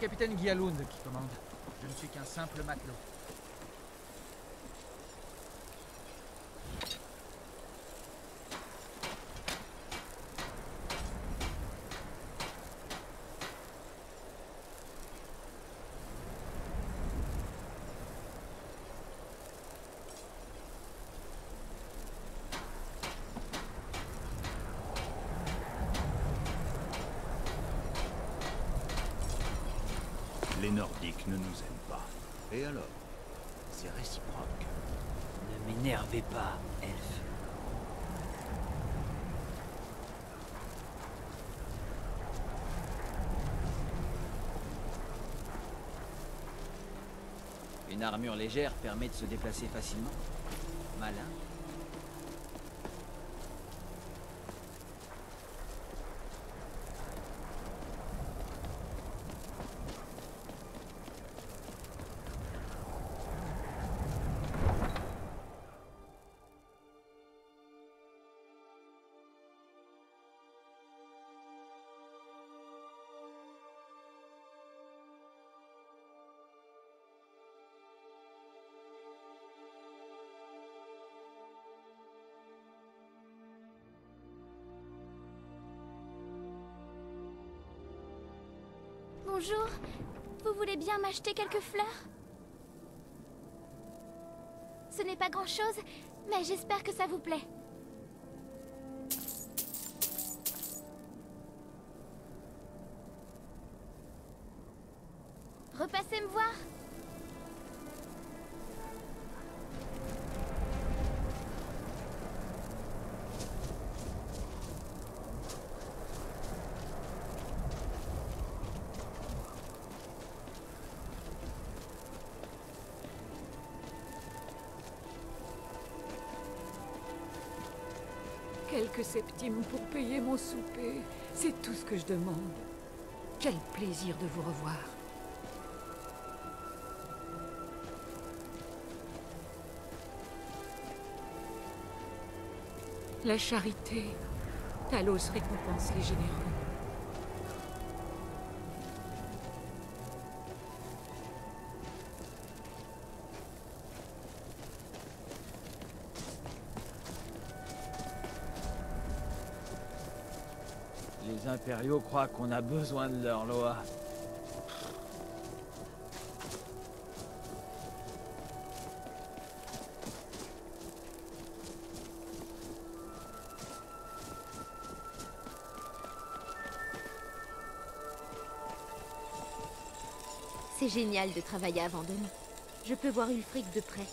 capitaine Guialound qui commande. Je ne suis qu'un simple matelot. Les Nordiques ne nous aiment pas. Et alors? C'est réciproque. Ne m'énervez pas, elfe. Une armure légère permet de se déplacer facilement. Malin. Bonjour, vous voulez bien m'acheter quelques fleurs? Ce n'est pas grand-chose, mais j'espère que ça vous plaît. Repassez me voir. Quelques septimes pour payer mon souper, c'est tout ce que je demande. Quel plaisir de vous revoir. La charité, Talos récompense les généreux. Les impériaux croient qu'on a besoin de leur loi. C'est génial de travailler à Vendôme. Je peux voir Ulfric de près.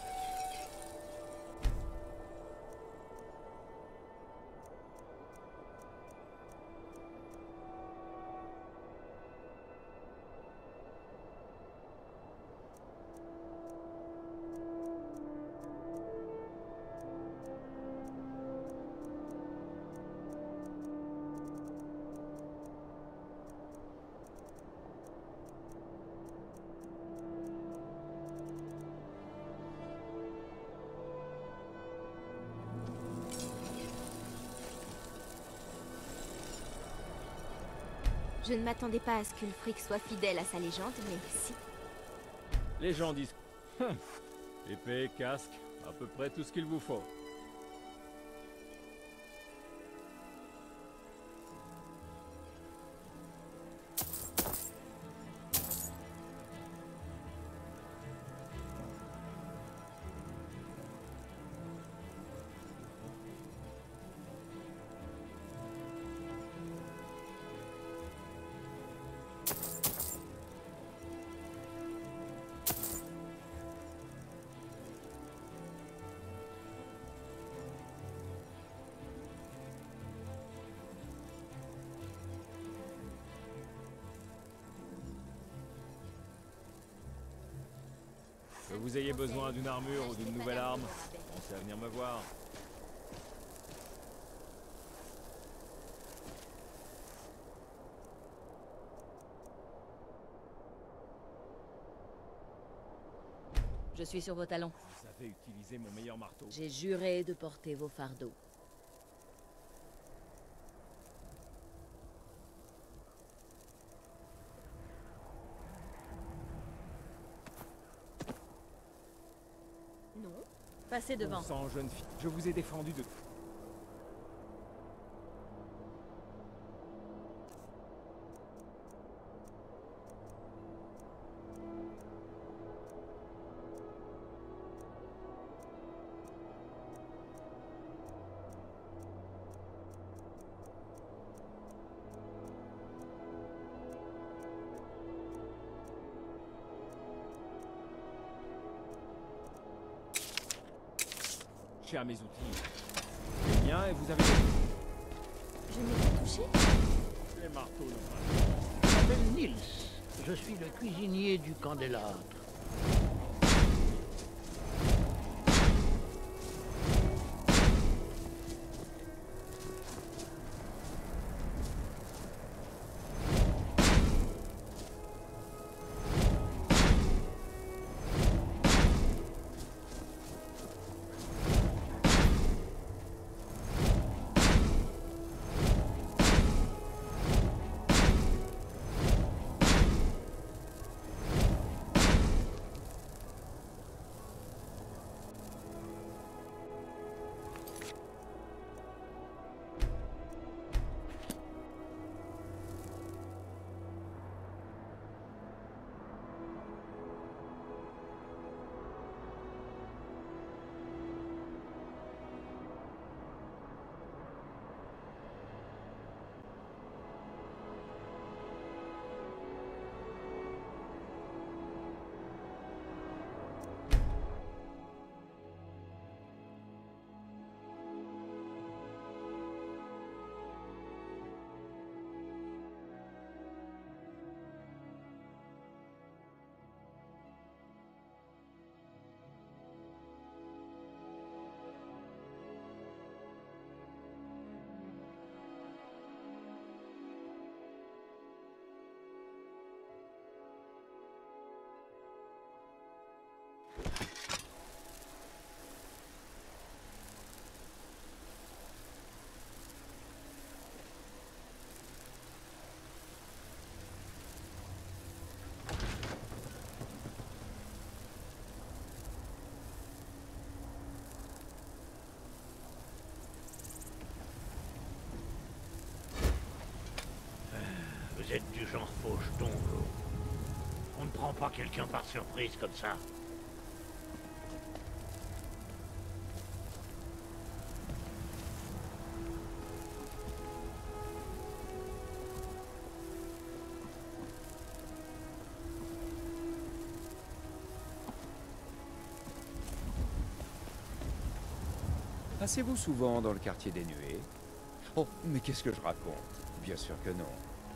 Je ne m'attendais pas à ce qu'Ulfric soit fidèle à sa légende, mais si. Les gens disent... Épée, casque, à peu près tout ce qu'il vous faut. Que vous ayez besoin d'une armure ou d'une nouvelle arme, pensez à venir me voir. Je suis sur vos talons. Vous savez utiliser mon meilleur marteau. J'ai juré de porter vos fardeaux. Passez devant. Bon sang, jeune fille, je vous ai défendu de... à mes outils. Les miens et vous avez... Je n'ai pas touché. Les marteaux, non. Je m'appelle Nils. Je suis le cuisinier du Candélâtre. Vous êtes du genre faucheton, vous. On ne prend pas quelqu'un par surprise comme ça. Passez-vous souvent dans le quartier des Nuées? Oh, mais qu'est-ce que je raconte? Bien sûr que non.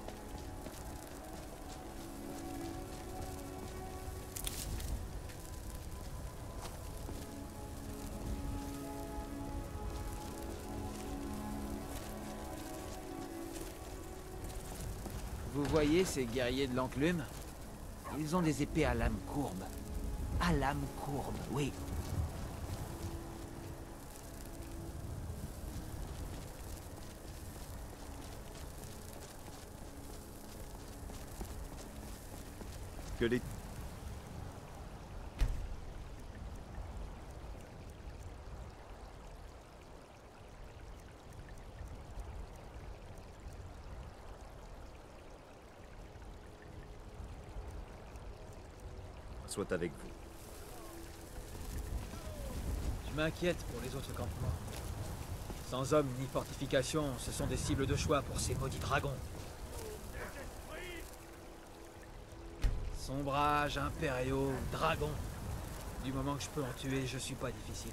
Vous voyez ces guerriers de l'enclume? Ils ont des épées à lame courbe. À lame courbe, oui. Que les... soit avec vous. Je m'inquiète pour les autres campements. Sans hommes ni fortifications, ce sont des cibles de choix pour ces maudits dragons. Sombrages, impériaux, dragons. Du moment que je peux en tuer, je suis pas difficile.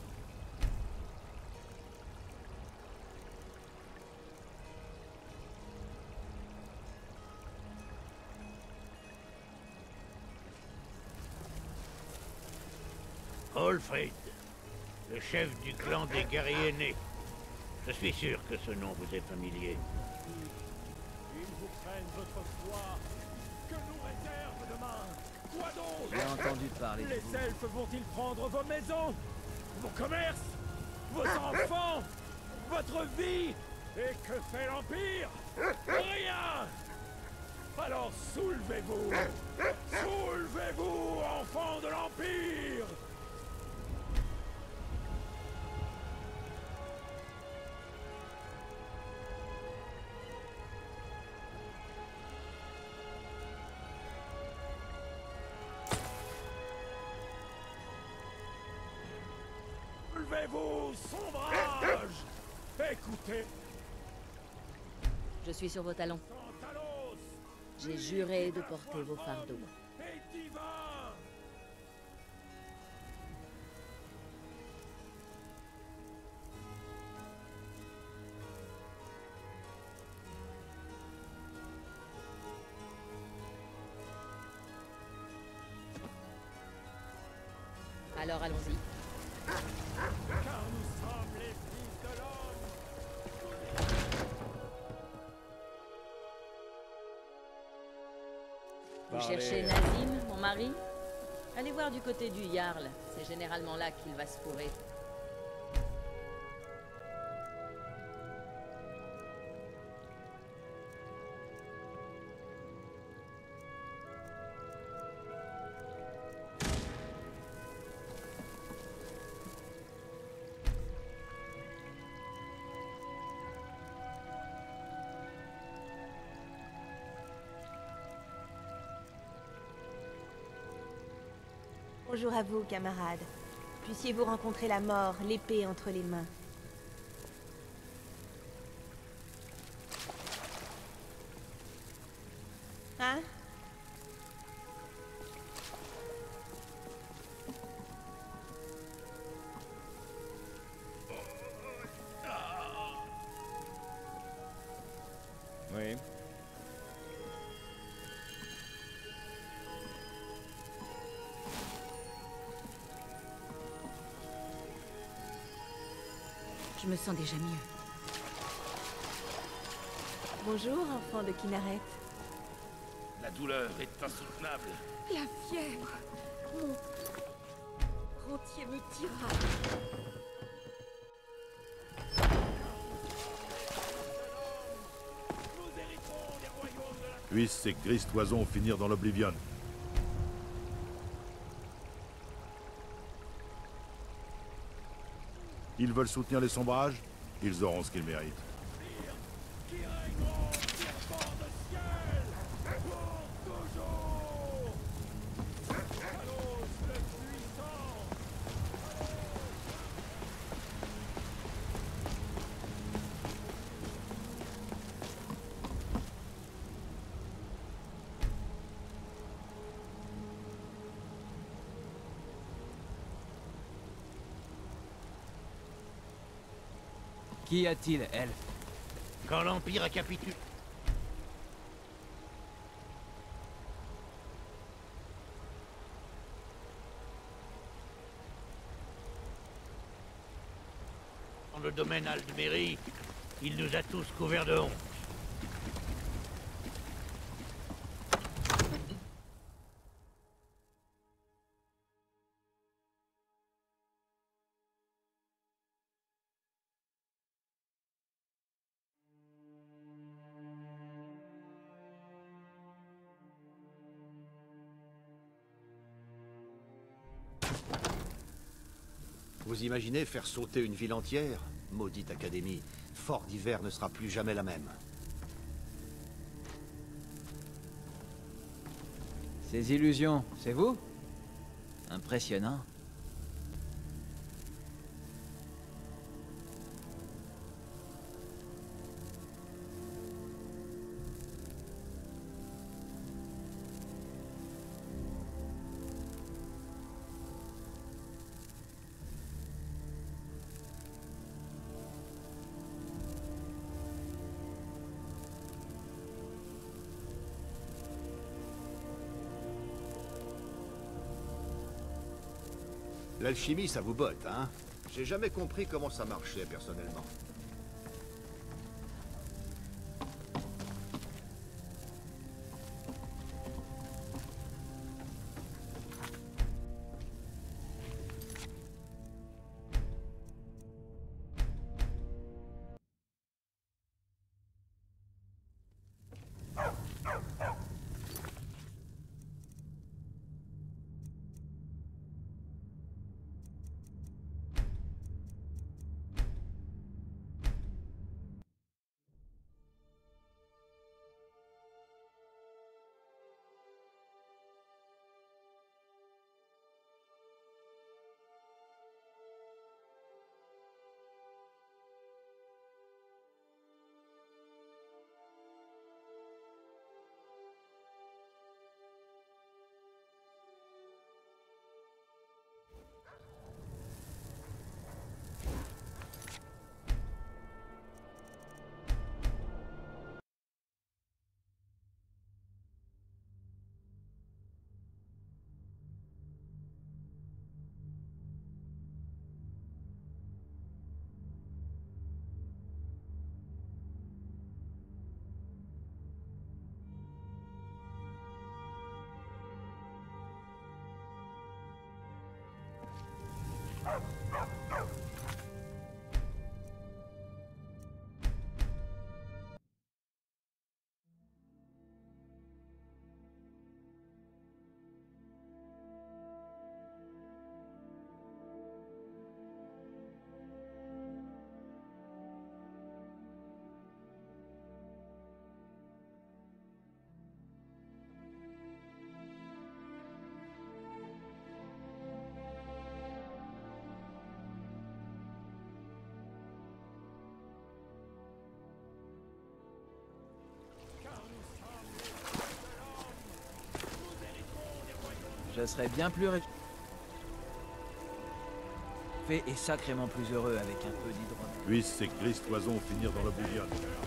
Olfrid, le chef du clan des guerriers nés. Je suis sûr que ce nom vous est familier. Ils vous prennent votre foi. Que nous réserve demain? Quoi donc? J'ai entendu parler de Les vous. elfes vont-ils prendre vos maisons? Vos commerces? Vos enfants? Votre vie? Et que fait l'Empire? Rien! Alors soulevez-vous! Soulevez-vous, enfants de l'Empire! au sombrage! Écoutez, Je suis sur vos talons. Talos! J'ai juré de porter vos fardeaux. Et divin! Alors allons-y. Car nous sommes les fils de l'homme! Vous cherchez Nazim, mon mari? Allez voir du côté du Jarl. C'est généralement là qu'il va se fourrer. Bonjour à vous, camarades. Puissiez-vous rencontrer la mort, l'épée entre les mains. Hein? Oui. Je me sens déjà mieux. Bonjour, enfant de Kinaret. La douleur est insoutenable. La fièvre. Mon rentier me tira. Nous hériterons des royaumes de la... Puissent ces grises toisons finir dans l'Oblivion. Ils veulent soutenir les sombrages, ils auront ce qu'ils méritent. Qui règneront, serpents de ciel, pour toujours! Talos le puissant! Qu'y a-t-il, elfe? Quand l'Empire a capitulé... Dans le domaine Aldmeri, il nous a tous couverts de honte. Vous imaginez faire sauter une ville entière? Maudite académie, Fort d'Hiver ne sera plus jamais la même. Ces illusions, c'est vous? Impressionnant. L'alchimie, ça vous botte, hein? J'ai jamais compris comment ça marchait, personnellement. Je serais bien plus fait et sacrément plus heureux avec un peu d'hydromel. Puissent ces grises toisons finir dans le bouillon.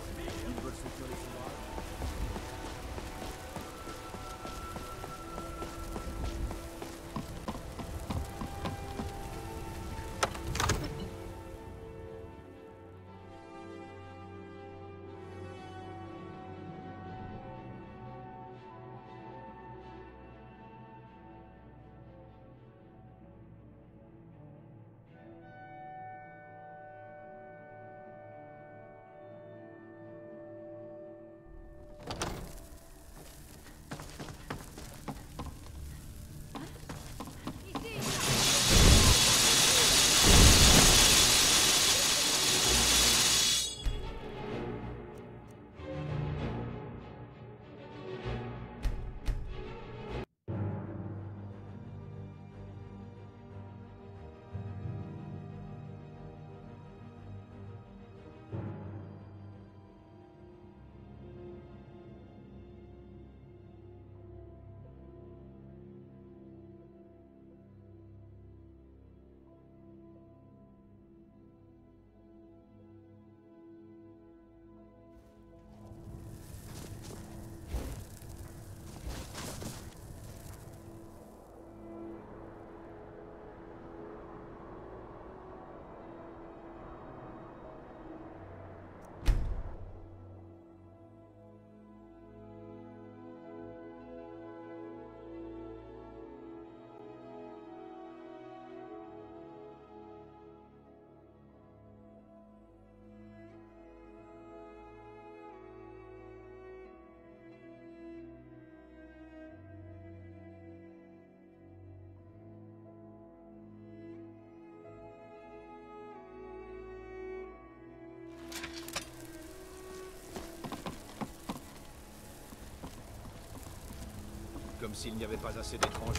Comme s'il n'y avait pas assez d'étrangers.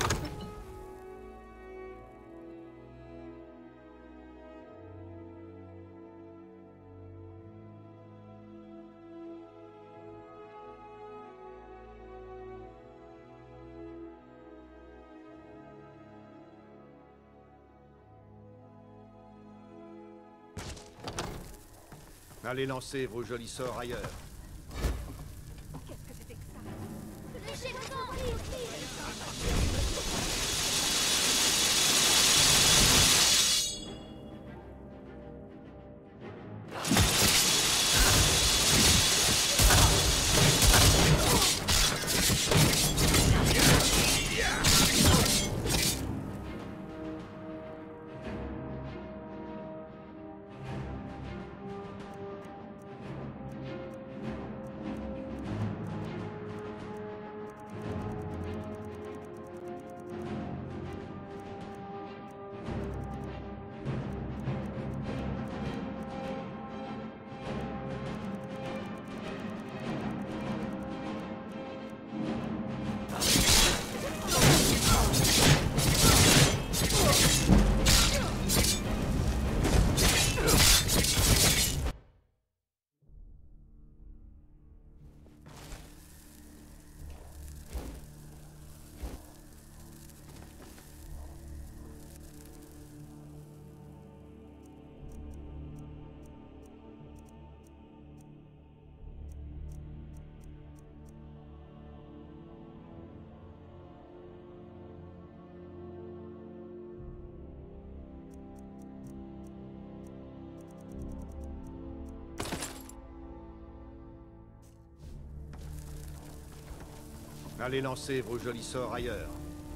Allez lancer vos jolis sorts ailleurs. Allez lancer vos jolis sorts ailleurs.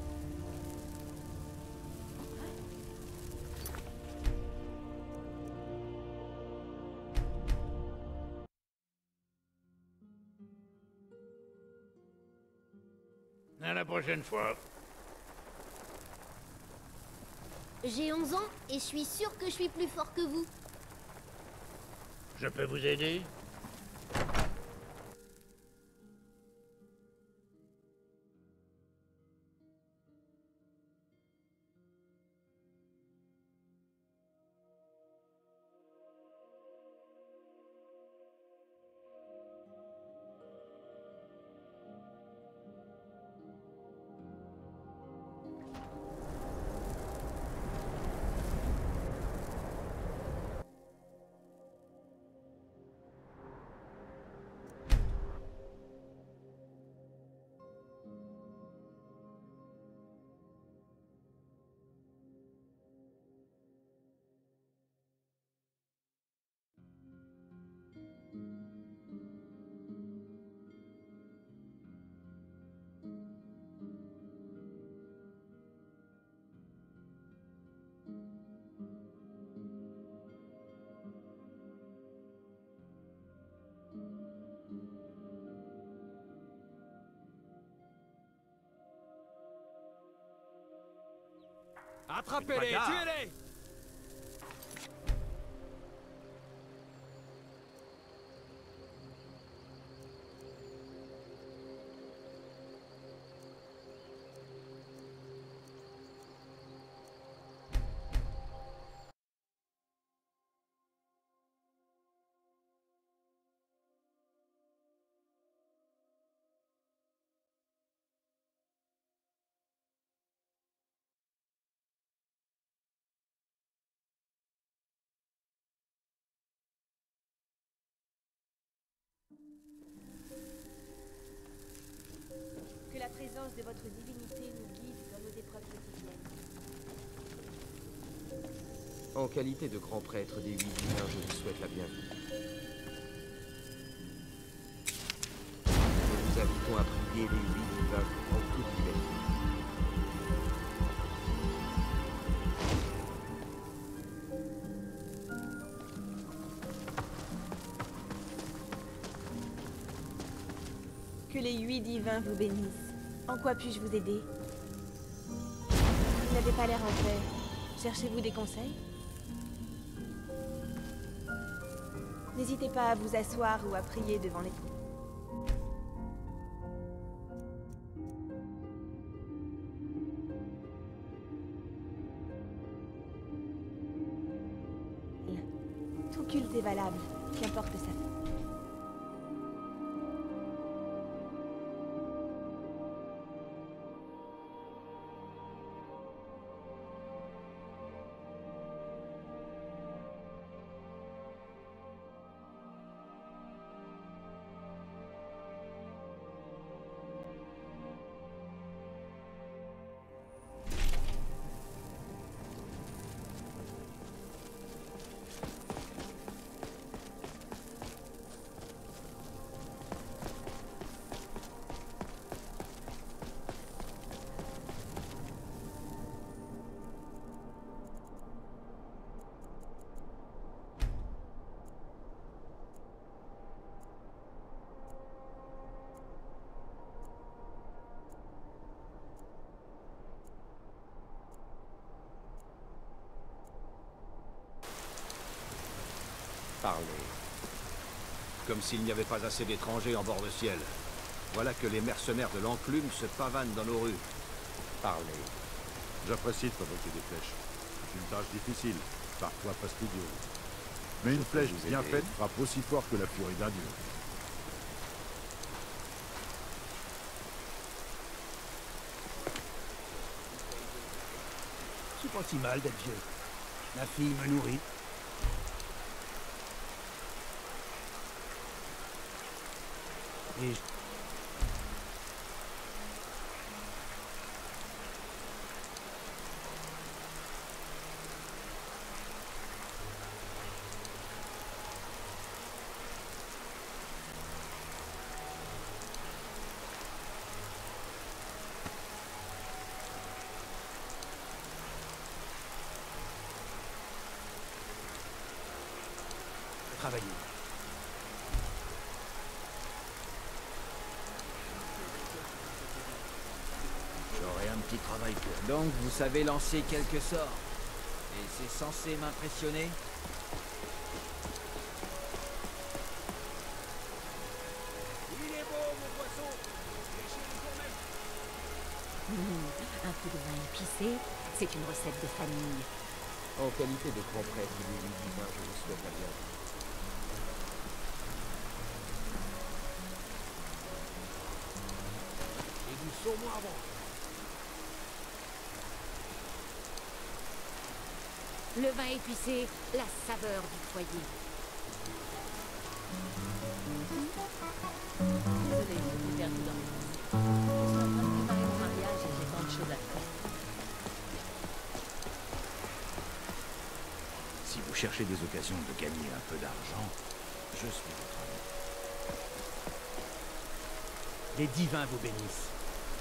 À la prochaine fois. J'ai 11 ans et je suis sûre que je suis plus fort que vous. Je peux vous aider? Attrapez-les, Bagarre. tuez-les! Que la présence de votre divinité nous guide dans nos épreuves quotidiennes. En qualité de grand prêtre des 8 divins, je vous souhaite la bienvenue. Nous vous invitons à prier les 8 divins en toute liberté. Que les 8 divins vous bénissent. En quoi puis-je vous aider? Vous n'avez pas l'air en paix. Cherchez-vous des conseils? N'hésitez pas à vous asseoir ou à prier devant les trous. Tout culte est valable, qu'importe sa fin. Parlez. Comme s'il n'y avait pas assez d'étrangers en bord de ciel. Voilà que les mercenaires de l'enclume se pavanent dans nos rues. Parlez. J'apprécie de fabriquer des flèches. C'est une tâche difficile, parfois fastidieuse. Mais une flèche bien faite frappe aussi fort que la furie d'un dieu. C'est pas si mal d'être vieux. Ma fille me nourrit. Et travailler. J'aurai un petit travail pour... Donc, vous savez lancer quelques sorts. Et c'est censé m'impressionner? Il est beau, mon poisson. Un peu de vin épicé, c'est une recette de famille. En qualité de grand prêtre des 8 divins, je vous souhaite la bienvenue. Et du saumon avant. Le vin épicé, la saveur du foyer. Désolée, je suis perdue dans mes pensées. Je suis en train de préparer mon mariage et j'ai tant de choses à faire. Si vous cherchez des occasions de gagner un peu d'argent, je suis votre ami. Les divins vous bénissent.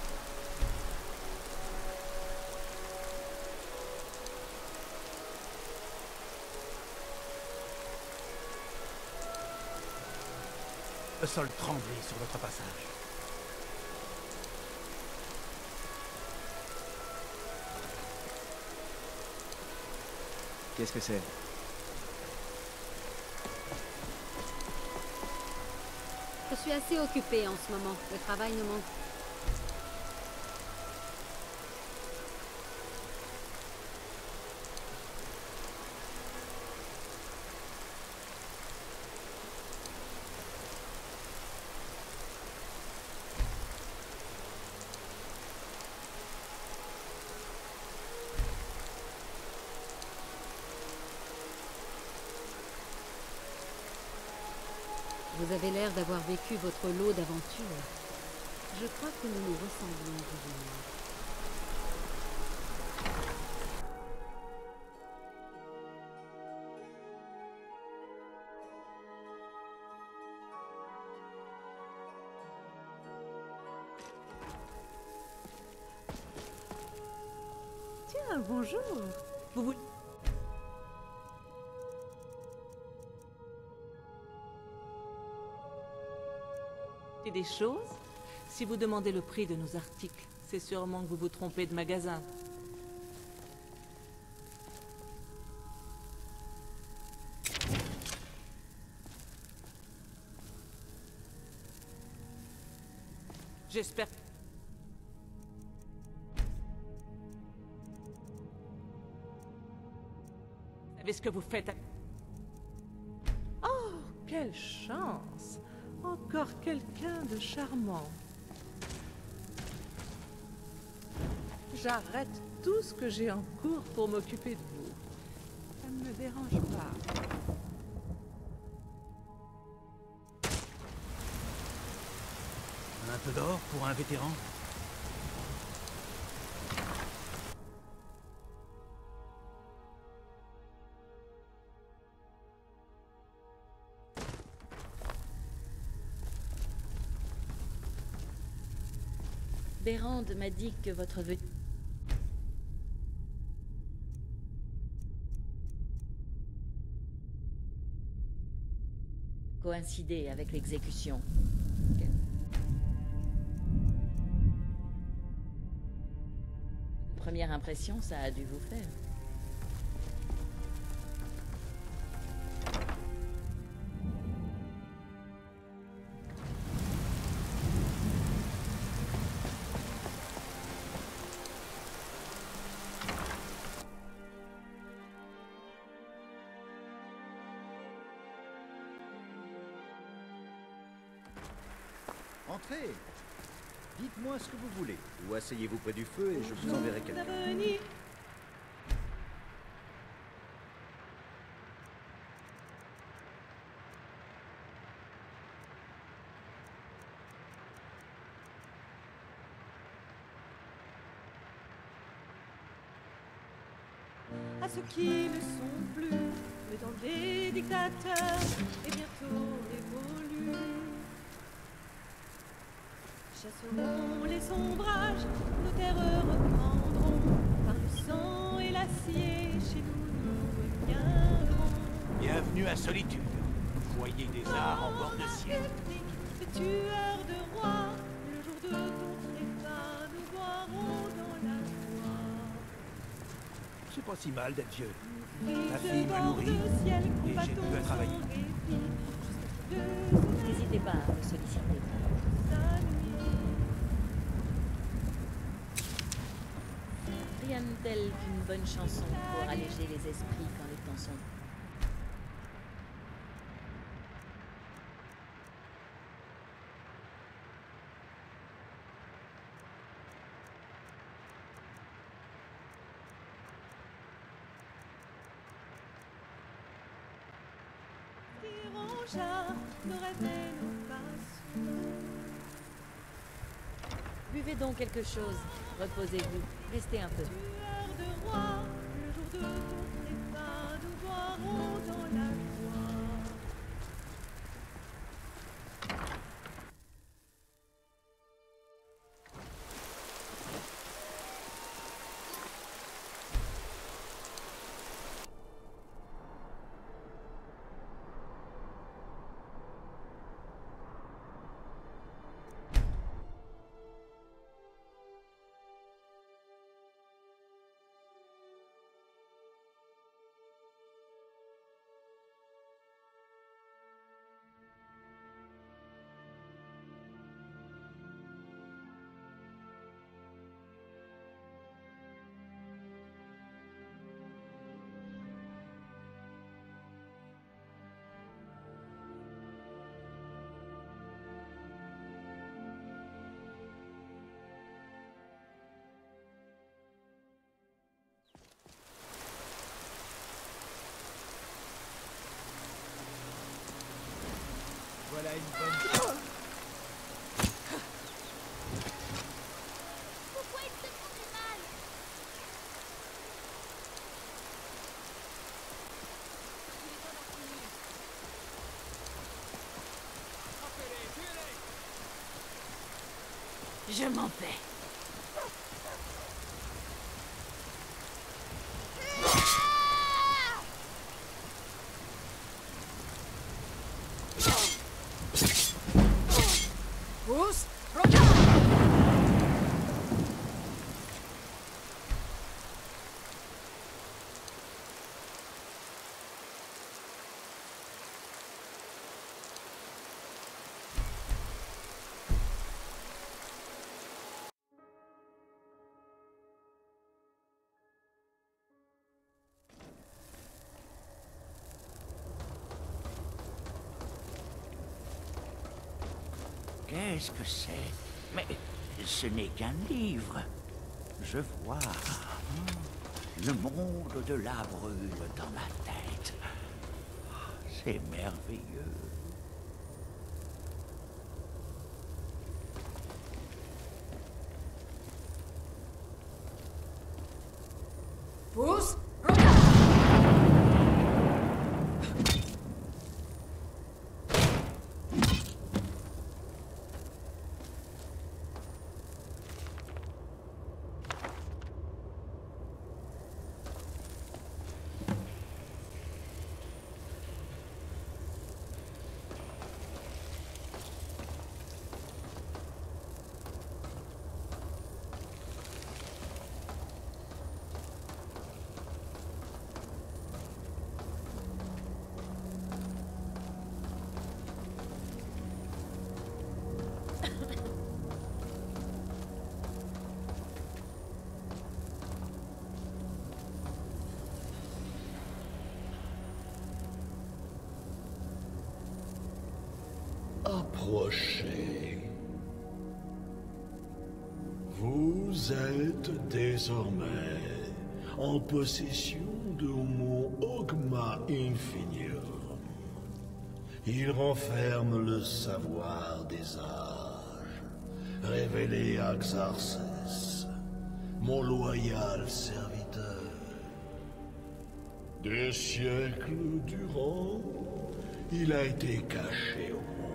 Le sol tremblait sur votre passage. Qu'est-ce que c'est? Je suis assez occupée en ce moment. Le travail ne manque. Vous avez l'air d'avoir vécu votre lot d'aventures. Je crois que nous nous ressemblons, vous et moi. Tiens, bonjour. Vous voulez... des choses? Si vous demandez le prix de nos articles, c'est sûrement que vous vous trompez de magasin. J'espère... Vous savez ce que vous faites? Oh, quelle chance! Encore quelqu'un de charmant. J'arrête tout ce que j'ai en cours pour m'occuper de vous. Ça ne me dérange pas. Un peu d'or pour un vétéran? Bérande m'a dit que votre vœu coïncidait avec l'exécution. Première impression, ça a dû vous faire. Entrez. Dites-moi ce que vous voulez. Ou asseyez-vous près du feu et je vous enverrai quelqu'un. À ceux qui ne sont plus le temps des dictateurs est bientôt révolu. Chasserons les ombrages, nos terreurs reprendront. Par le sang et l'acier, chez nous nous reviendrons. Bienvenue à Solitude, foyer des arts en bord de ciel. Les tueurs de rois, le jour de ton trépas, nous boirons dans la joie. C'est pas si mal d'être vieux. Ta fille me nourrit et j'ai pu à travailler. N'hésitez pas à me solliciter. Rien de tel qu'une bonne chanson pour alléger les esprits quand les temps sont... Nos rêves et nos passions. Buvez donc quelque chose, reposez-vous, restez un peu. Tueurs de rois, le jour de ton trépas, nous boirons dans la joie. Je m'en vais. Pousse, regarde! Qu'est-ce que c'est? Mais ce n'est qu'un livre. Je vois. Le monde de la brûle dans ma tête. C'est merveilleux. Pousse, Approchez. Vous êtes désormais en possession de mon Ogma Infinium. Il renferme le savoir des âges, révélé à Xarxes, mon loyal serviteur. Des siècles durant, il a été caché au monde.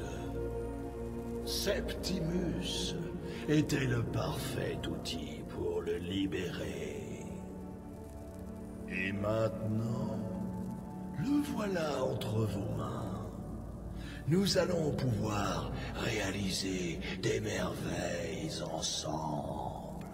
Septimus était le parfait outil pour le libérer. Et maintenant, le voilà entre vos mains. Nous allons pouvoir réaliser des merveilles ensemble.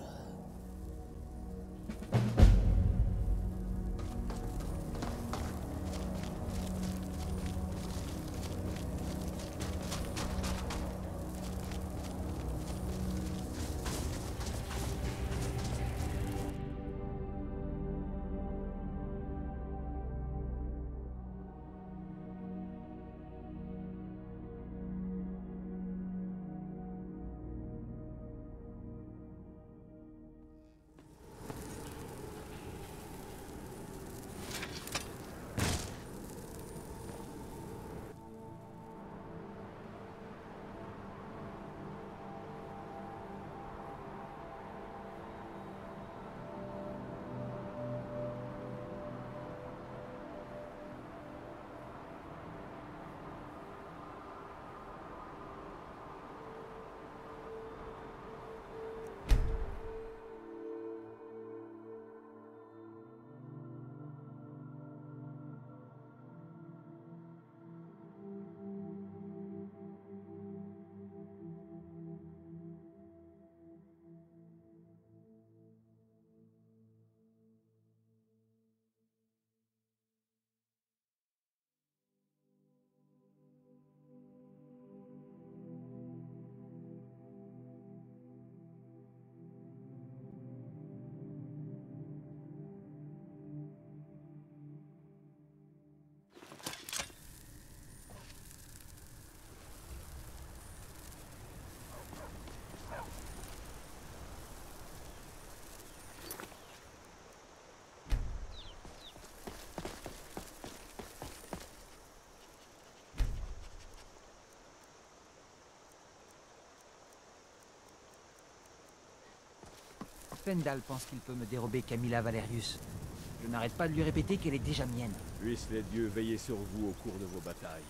Fendal pense qu'il peut me dérober Camilla Valerius. Je n'arrête pas de lui répéter qu'elle est déjà mienne. Puissent les dieux veiller sur vous au cours de vos batailles.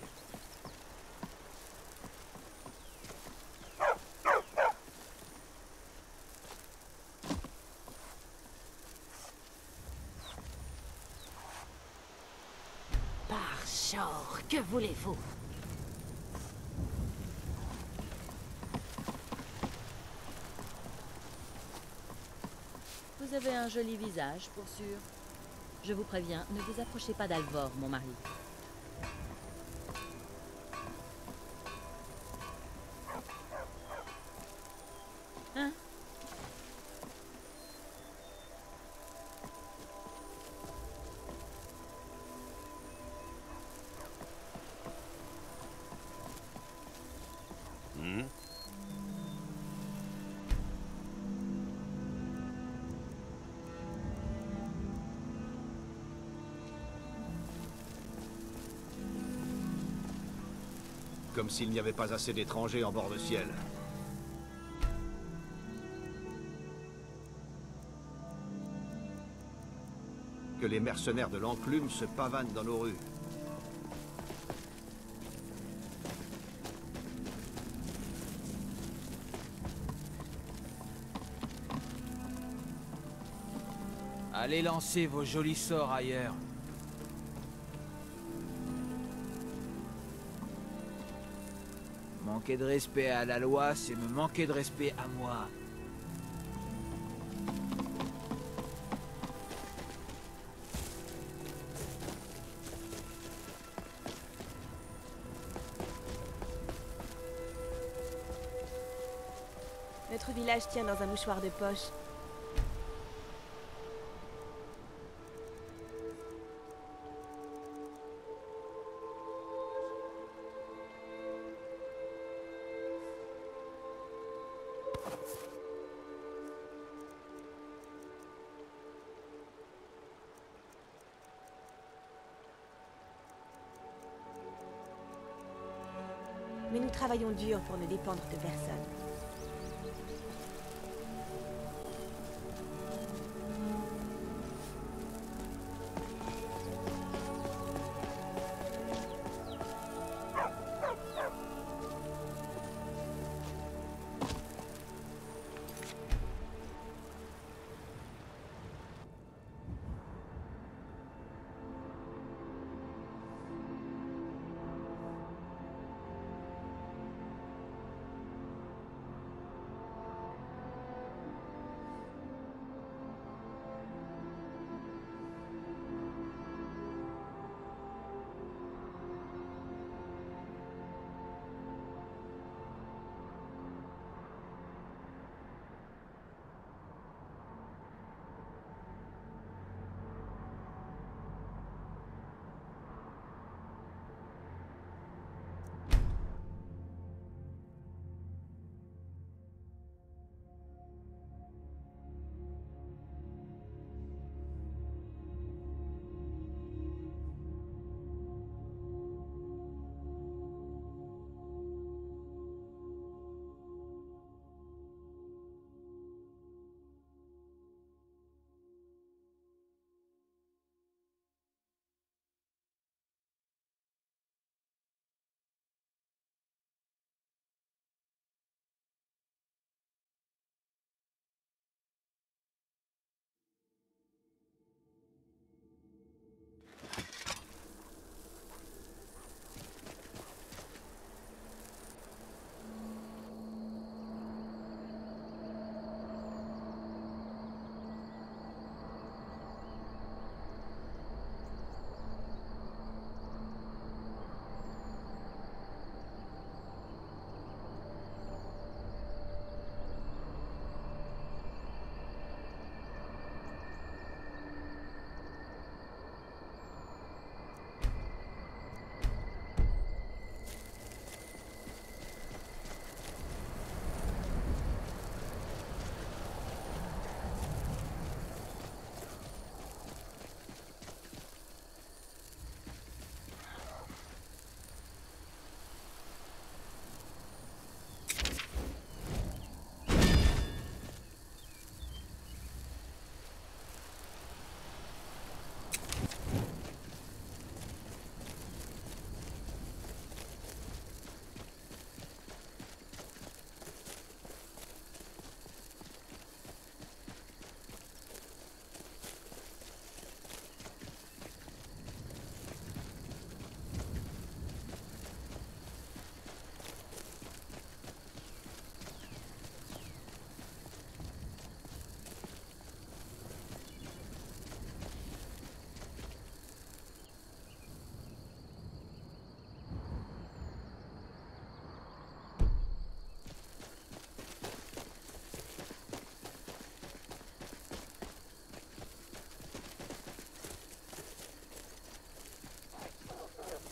Shor, que voulez-vous? Vous avez un joli visage, pour sûr. Je vous préviens, ne vous approchez pas d'Alvor, mon mari. Hein? Comme s'il n'y avait pas assez d'étrangers en bord de ciel. Que les mercenaires de l'enclume se pavanent dans nos rues. Allez lancer vos jolis sorts ailleurs. Manquer de respect à la loi, c'est me manquer de respect à moi. Notre village tient dans un mouchoir de poche. Mais nous travaillons dur pour ne dépendre de personne.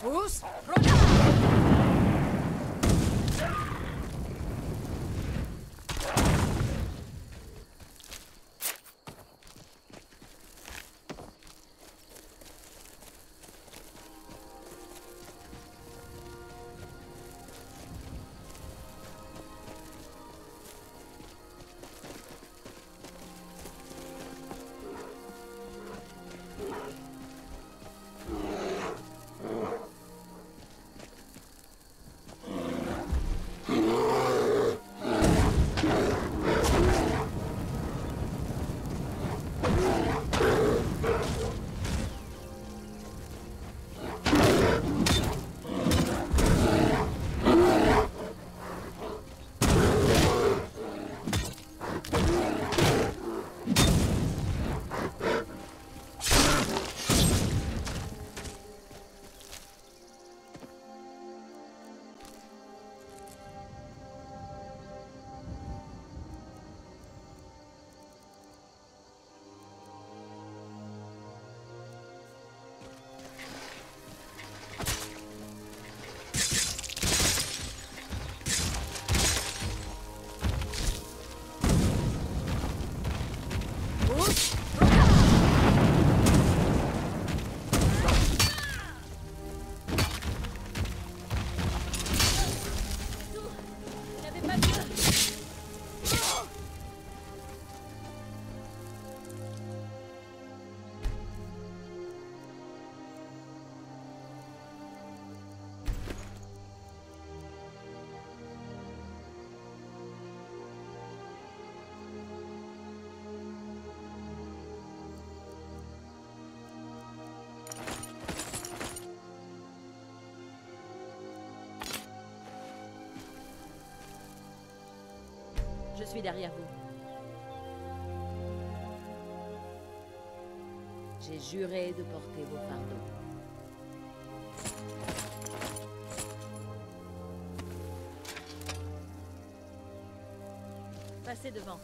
Pousse. Je suis derrière vous. J'ai juré de porter vos fardeaux. Passez devant.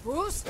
Pousse.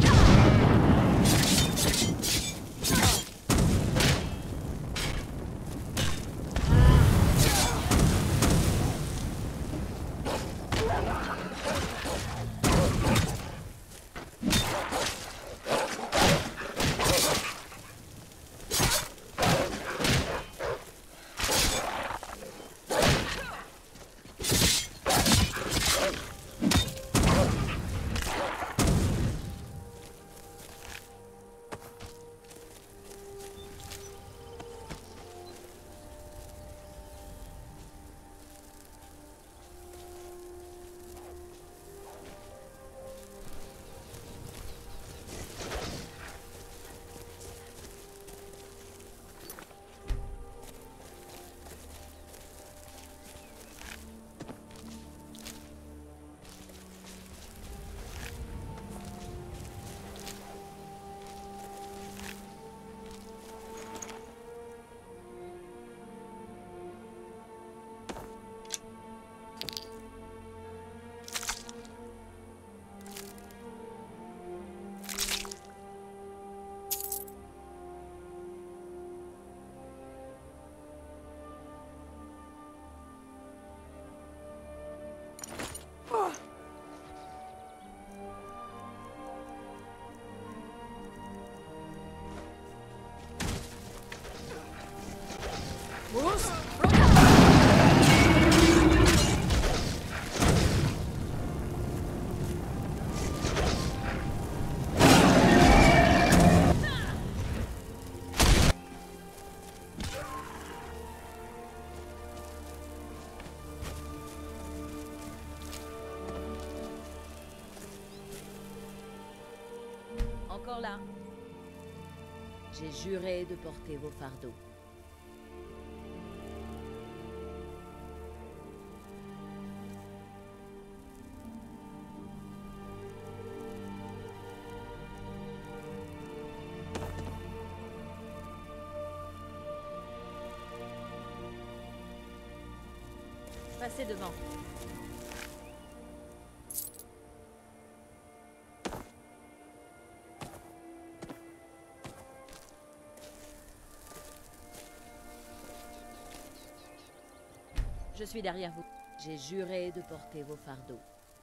Pousse. Encore là. J'ai juré de porter vos fardeaux. Passez devant. Je suis derrière vous. J'ai juré de porter vos fardeaux.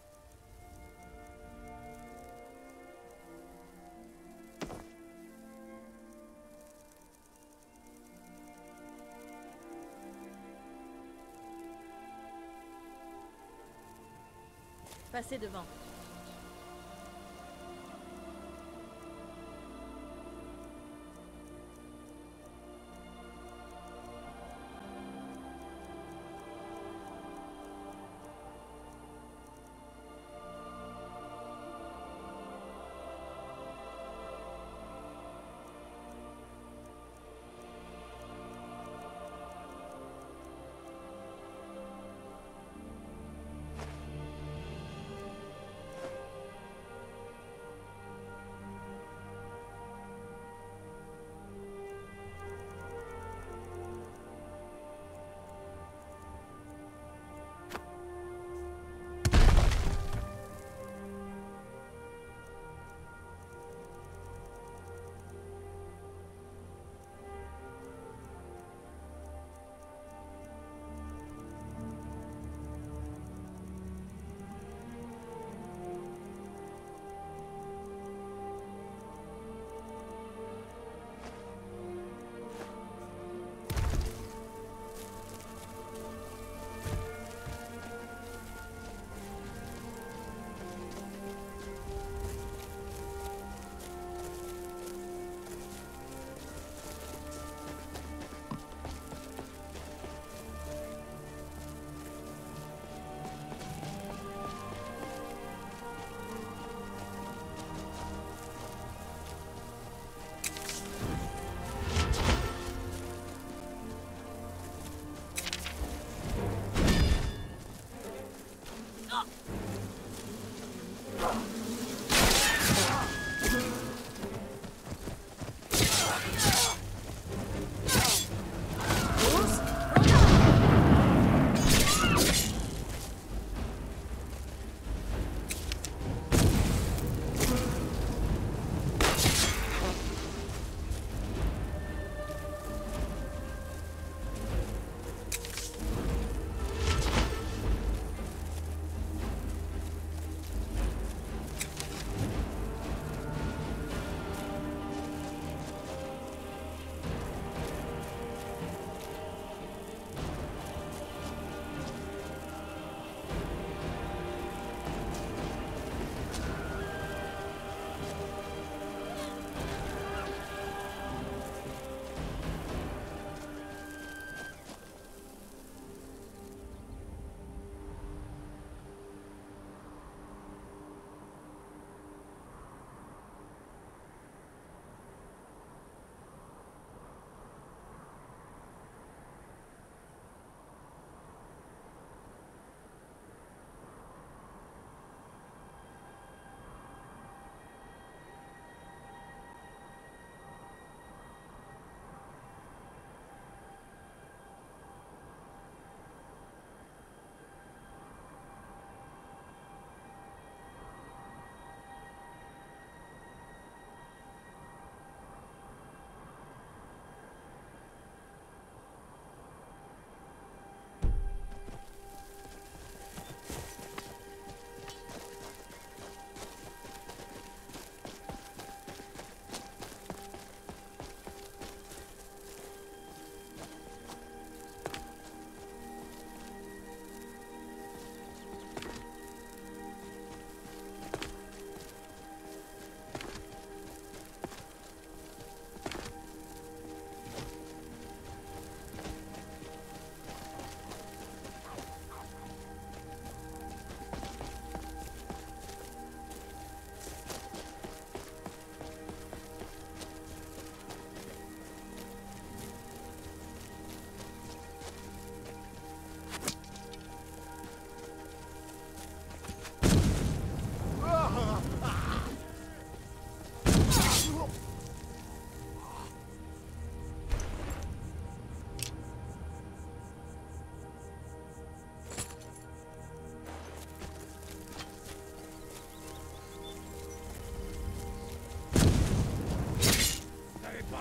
Passez devant.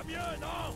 mieux, non?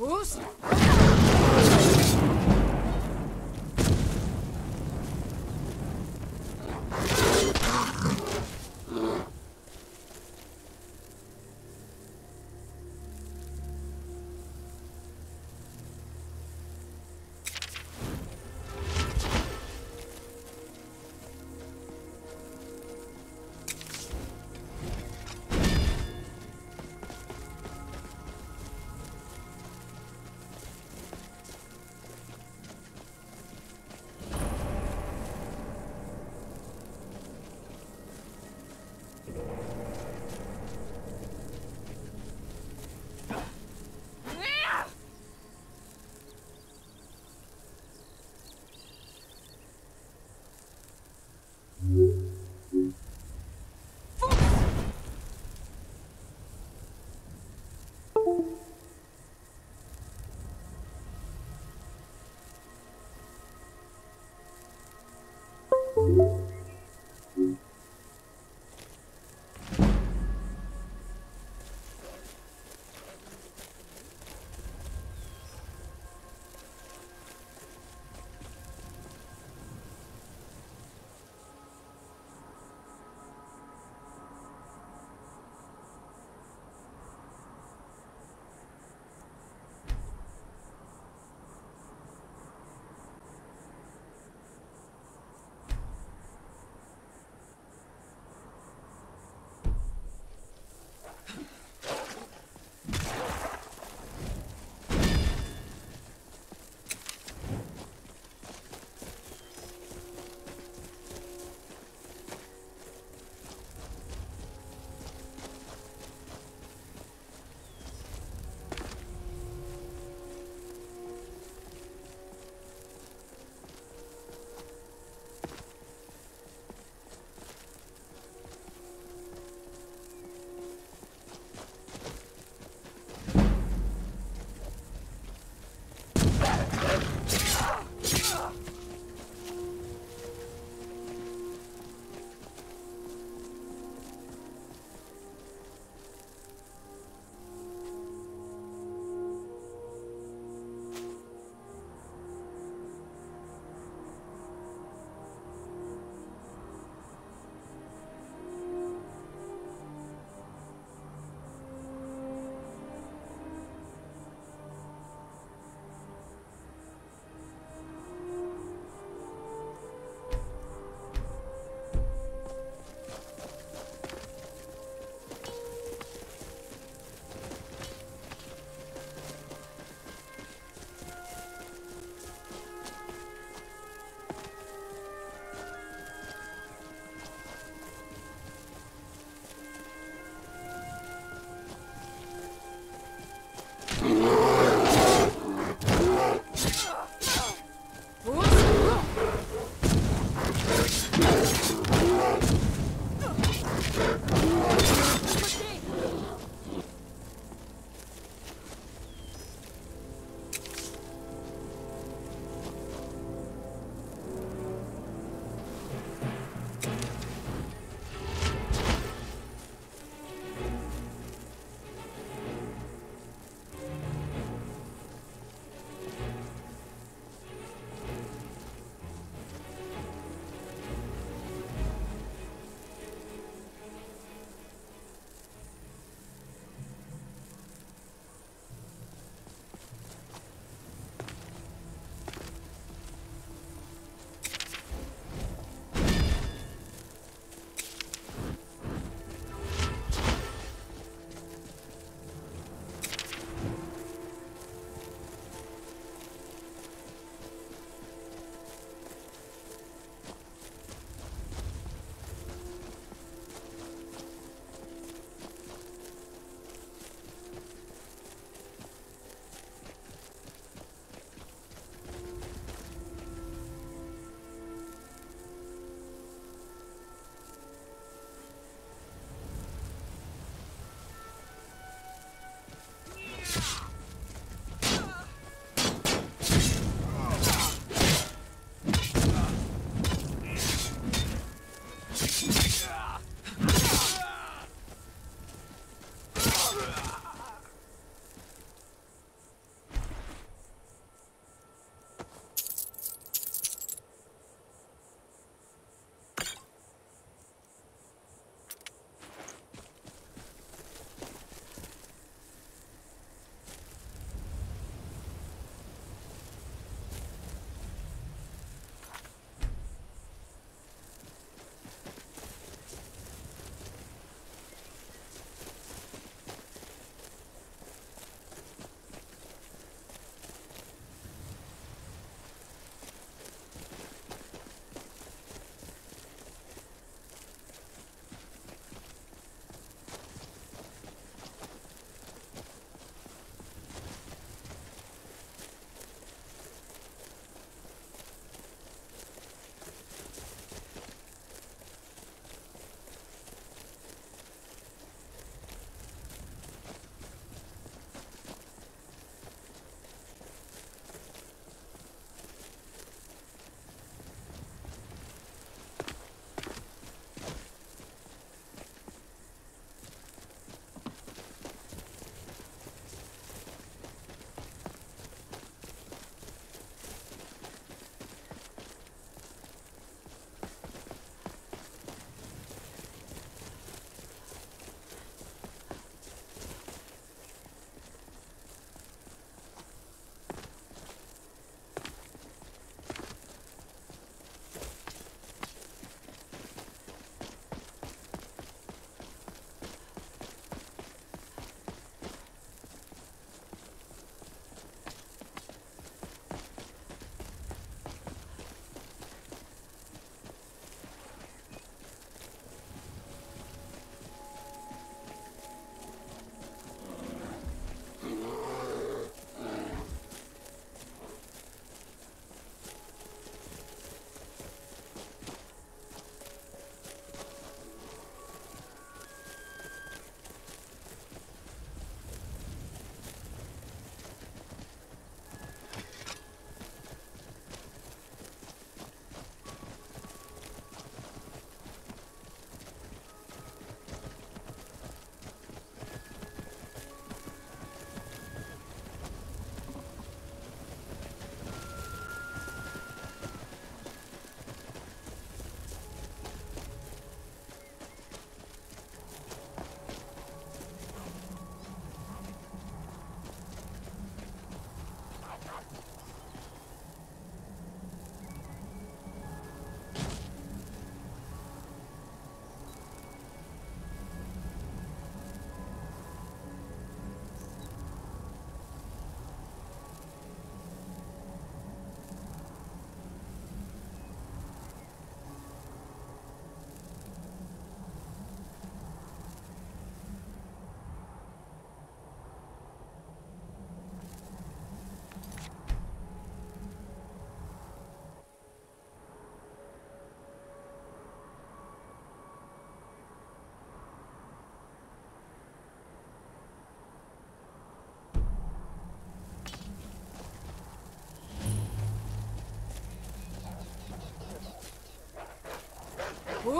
Pousse.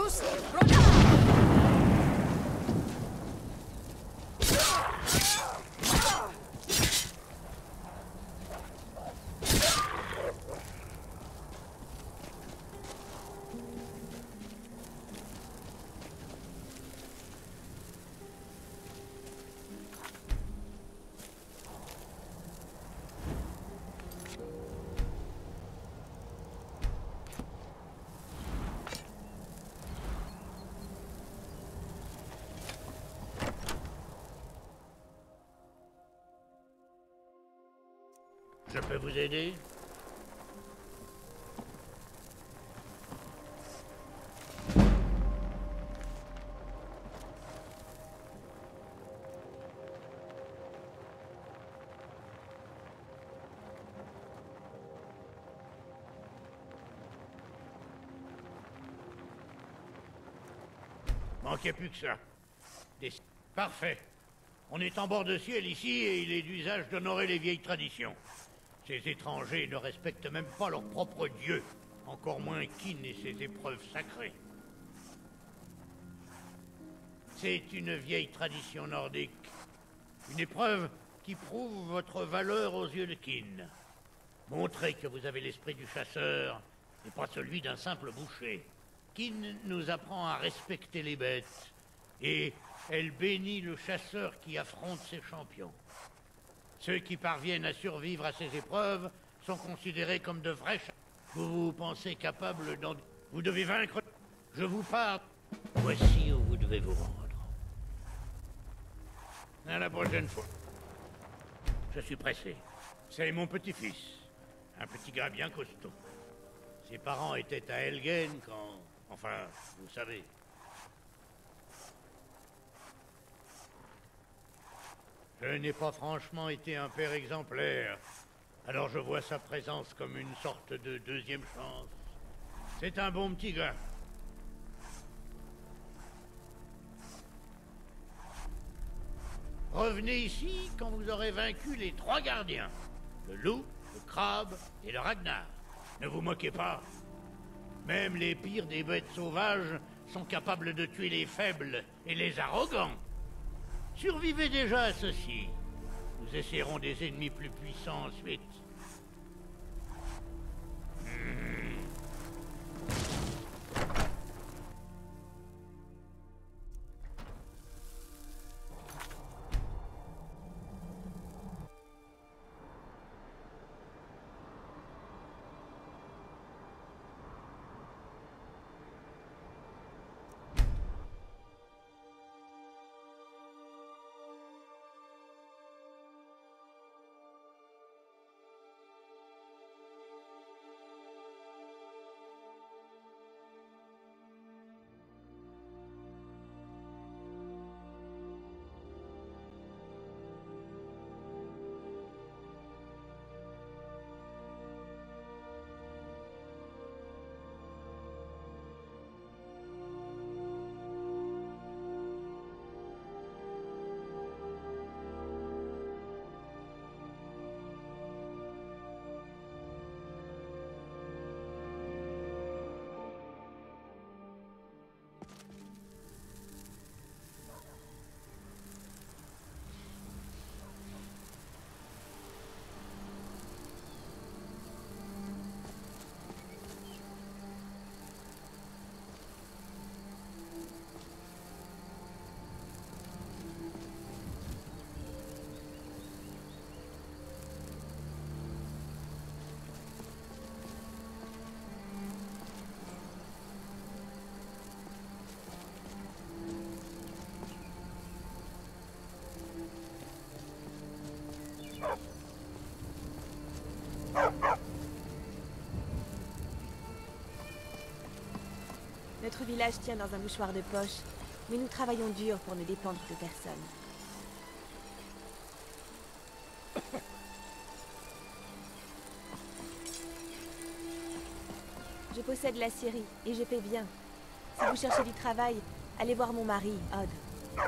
Tous, regarde! Je peux vous aider? Manquait plus que ça. Parfait. On est en bord de ciel ici et il est d'usage d'honorer les vieilles traditions. Ces étrangers ne respectent même pas leur propre dieu, encore moins Kin et ses épreuves sacrées. C'est une vieille tradition nordique. Une épreuve qui prouve votre valeur aux yeux de Kin. Montrez que vous avez l'esprit du chasseur et pas celui d'un simple boucher. Kin nous apprend à respecter les bêtes et elle bénit le chasseur qui affronte ses champions. Ceux qui parviennent à survivre à ces épreuves sont considérés comme de vrais chasseurs. Vous pensez capable d'en... Vous devez vaincre... Je vous parle. Voici où vous devez vous rendre. À la prochaine fois. Je suis pressé. C'est mon petit-fils. Un petit gars bien costaud. Ses parents étaient à Helgen quand... Enfin, vous savez... Je n'ai pas franchement été un père exemplaire, alors je vois sa présence comme une sorte de deuxième chance. C'est un bon petit gars. Revenez ici quand vous aurez vaincu les 3 gardiens. Le loup, le crabe et le ragnar. Ne vous moquez pas. Même les pires des bêtes sauvages sont capables de tuer les faibles et les arrogants. Survivez déjà à ceci. Nous essaierons des ennemis plus puissants ensuite. Notre village tient dans un mouchoir de poche, mais nous travaillons dur pour ne dépendre de personne. Je possède la scierie et je paie bien. Si vous cherchez du travail, allez voir mon mari, Odd.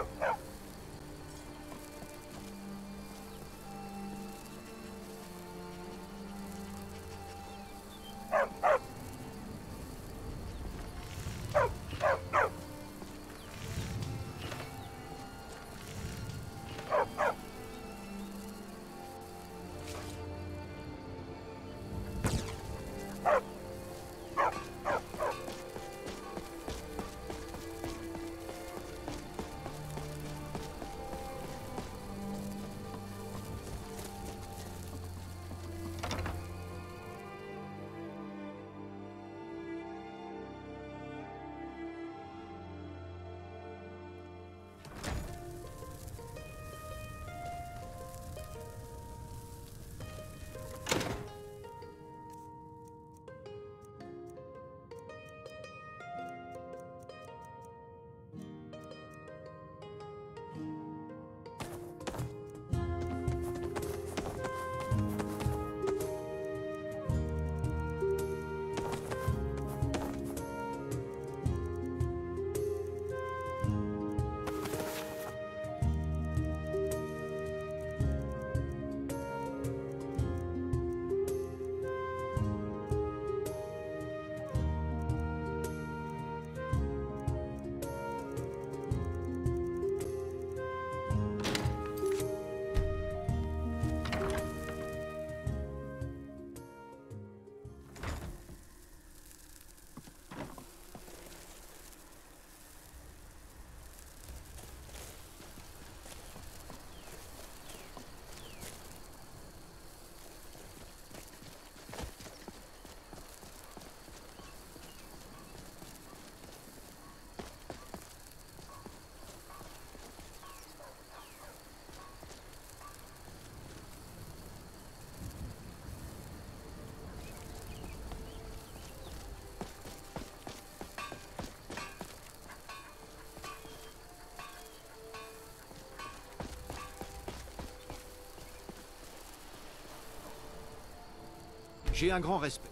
J'ai un grand respect.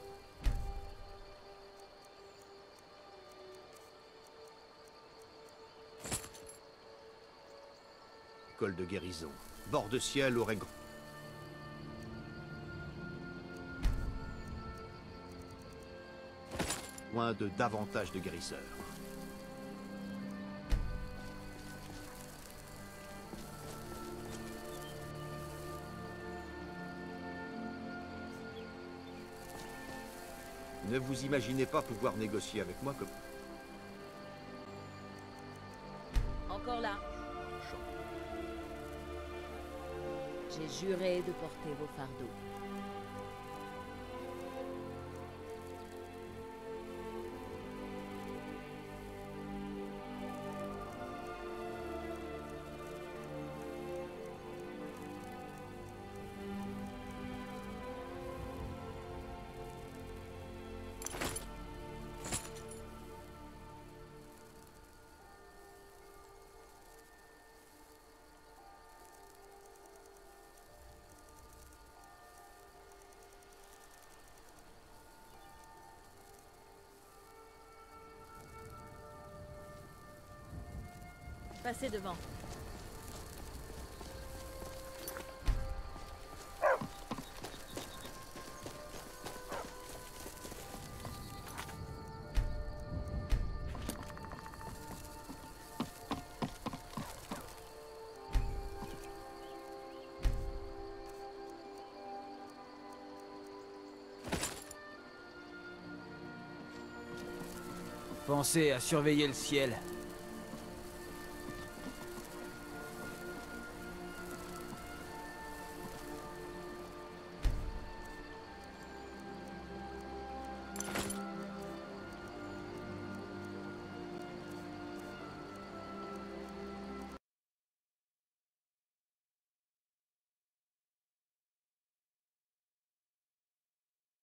École de guérison. Bord de ciel aurait grand. Moins de davantage de guérisseurs. Ne vous imaginez pas pouvoir négocier avec moi comme... Encore là. J'ai juré de porter vos fardeaux. Passez devant. Pensez à surveiller le ciel.